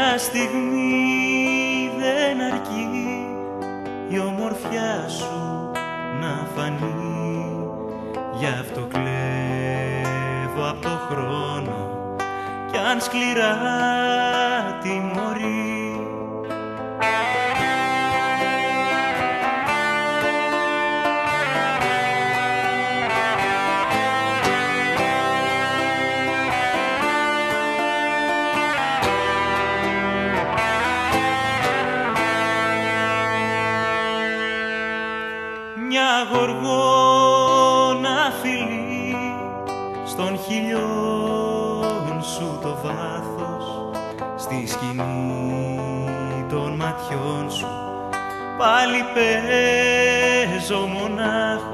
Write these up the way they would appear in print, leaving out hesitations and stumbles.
Μια στιγμή δεν αρκεί η ομορφιά σου να φανεί. Γι' αυτό κλέβω απ' το χρόνο κι αν σκληρά τιμωρεί. Μια γοργόνα φιλή στον χιλιών σου το βάθος, στη σκηνή των ματιών σου πάλι παίζω μονάχος.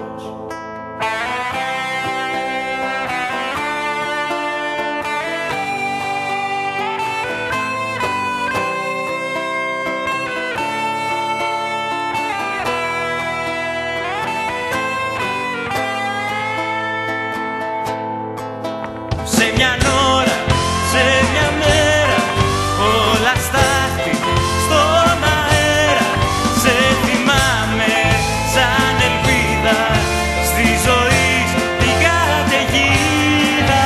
Σε μια ώρα, σε μια μέρα, όλα στάχτη στον αέρα. Σε θυμάμαι σαν ελπίδα στη ζωή την καταιγίδα.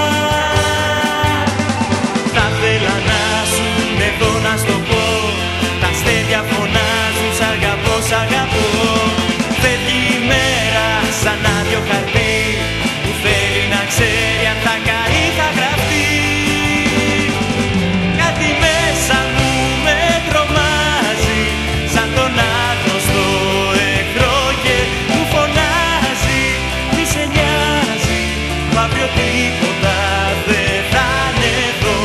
Θα θέλα να σουν εδώ να στο πω, τα αστέρια φωνάζουν σ' αγαπώ, σ' αγαπώ. Φεύγει η μέρα σαν άδειο χαρτί που θέλει να ξέρει αν θα καεί, θα γραφτεί. Κάτι μέσα μου με τρομάζει σαν τον άγνωστο εχθρό και μου φωνάζει μη σε νοιάζει, που αύριο τίποτα δεν θα είναι εδώ.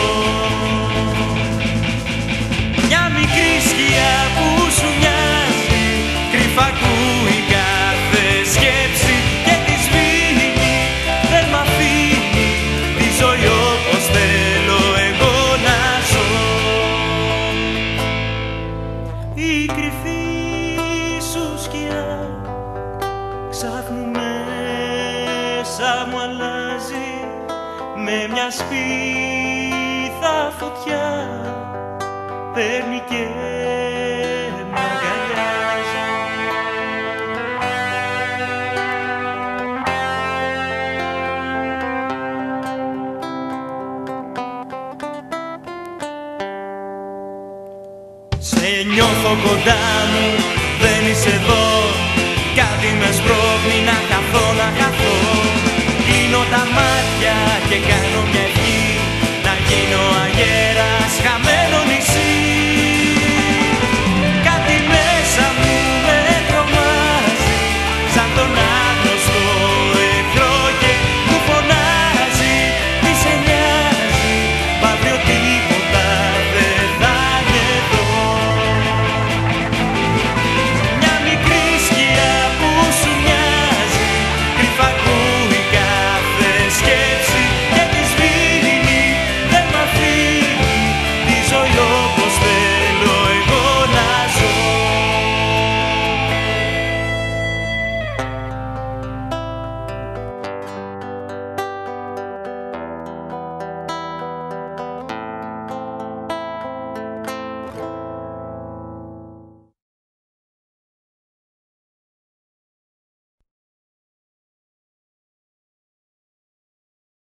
Μια μικρή σκιά που σου μοιάζει κρυφά ακούει κάθε σκέψη και τη σβήνει, δεν μ' αφήνει τη ζωή όπως θέλω εγώ να ζω. Η κρυφή σου σκιά ξάφνου μέσα μου αλλάζει, με μια σπίθα φωτιά παίρνει και μ' αγκαλιάζει. Σε νιώθω κοντά μου